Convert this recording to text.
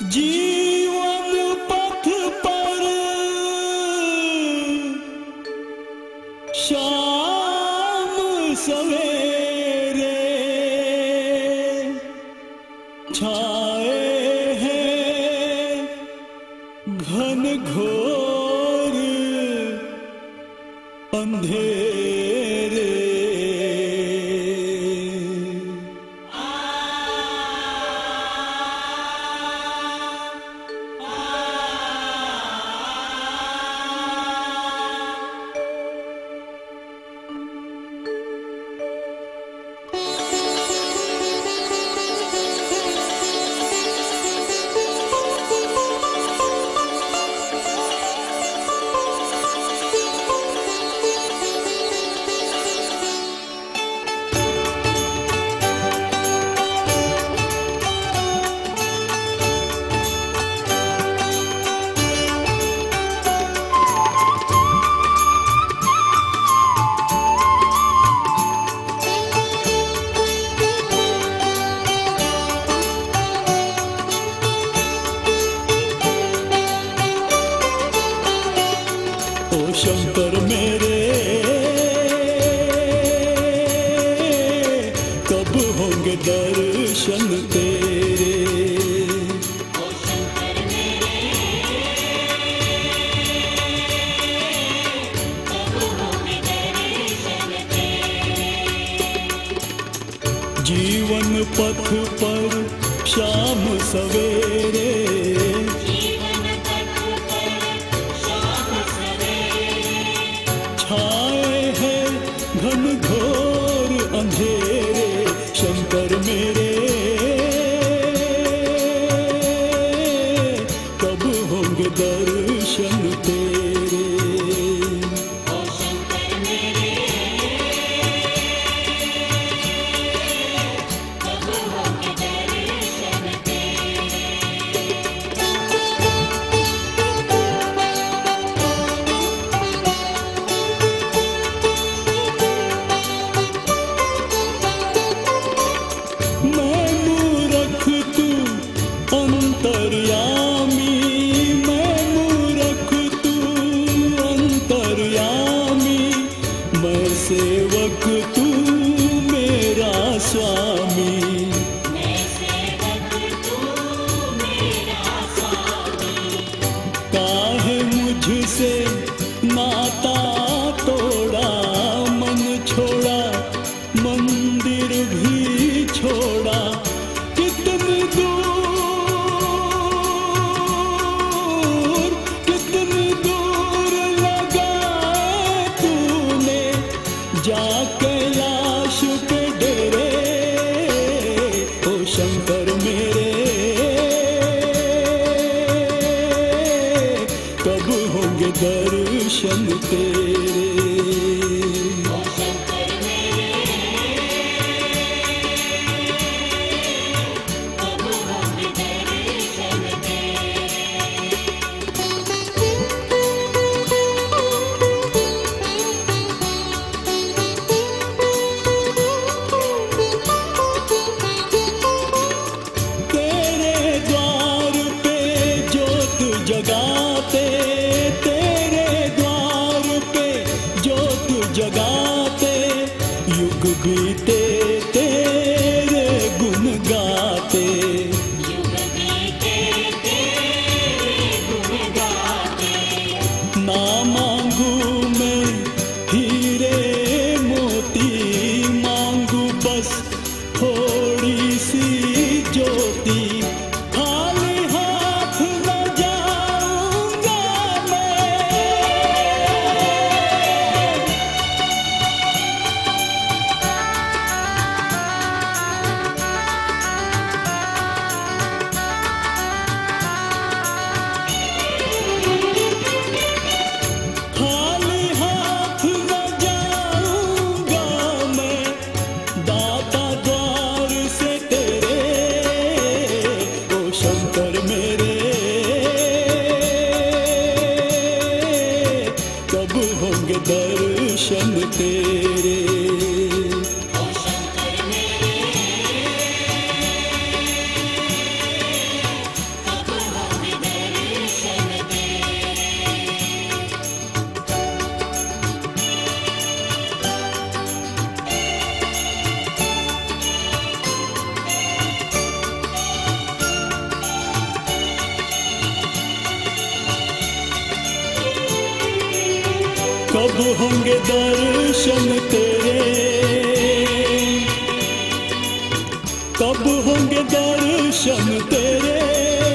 जीवन पथ पर शाम सवेरे छाए हैं घन घोर अंधेरे। शंकर मेरे कब होंगे दर्शन तेरे। ओ शंकर मेरे कब होंगे दर्शन तेरे। जीवन पथ पर शाम सवेरे छाए हैं घन घोर अंधेरे। शंकर मेरे कब होंगे दर्शन तेरे। ओ शंकर मेरे कब होंगे दर्शन तेरे। अंतर्यामी मैं मूरख तू अंतर्यामी, मैं सेवक तू मेरा स्वामी। मैं सेवक तू मेरा स्वामी। काहे मुझसे नाता तोड़ा, मन छोड़ा मंदिर भी छोड़ा। कितनी दूर लगाए तूने जा कैलाश के डेरे। ओ शंकर मेरे कब होंगे दर्शन तेरे। ओ शंकर मेरे कब होंगे दर्शन तेरे। तेरे द्वार पे जोत जगाते, तेरे द्वार पे जोत जगाते, युग बीते तेरे गुण गाते। युग बीते तेरे गुण गाते। ना मांगू मैं हीरे मोती, मांगू बस थोड़ी सी ज्योति। खाली हाथ न जाऊंगा मैं, खाली हाथ न जाऊंगा मैं। दाता द्वार कब होंगे दर्शन तेरे, कब होंगे दर्शन तेरे।